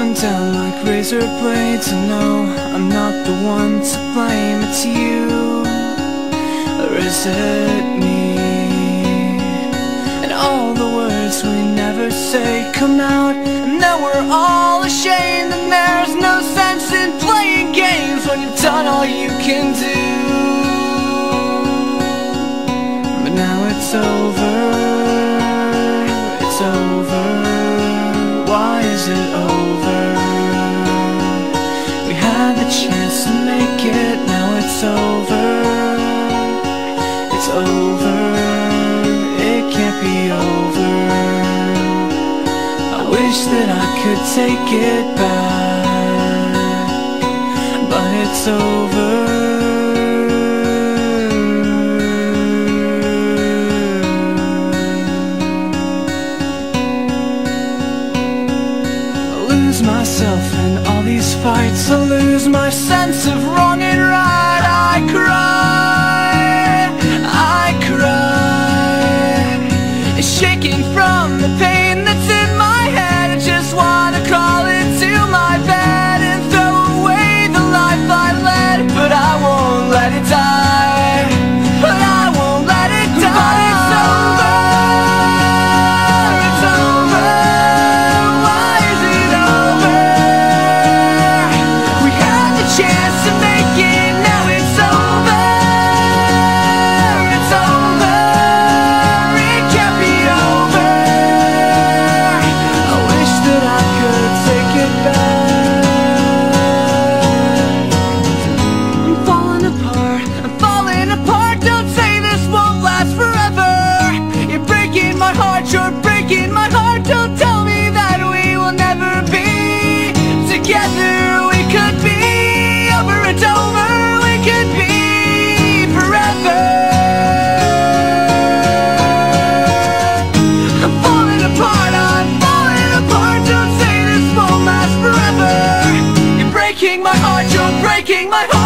run down like razor blades. And no, I'm not the one to blame. It's you, or is it me? And all the words we never say come out, and now we're all ashamed. And there's no sense in playing games when you've done all you can do. But now it's over, it's over. Why is it over? We had the chance to make it, now it's over. It's over, it can't be over. I wish that I could take it back, but it's over. Myself in all these fights, I lose my sense of wrong and right. I cry, shaking from the pain that's in my head. I just wanna crawl into my bed and throw away the life I led. But I won't let it die, but I won't let it die. But it's over. You're breaking my heart, don't tell me that we will never be together. We could be over and over, we could be forever. I'm falling apart, don't say this won't last forever. You're breaking my heart, you're breaking my heart.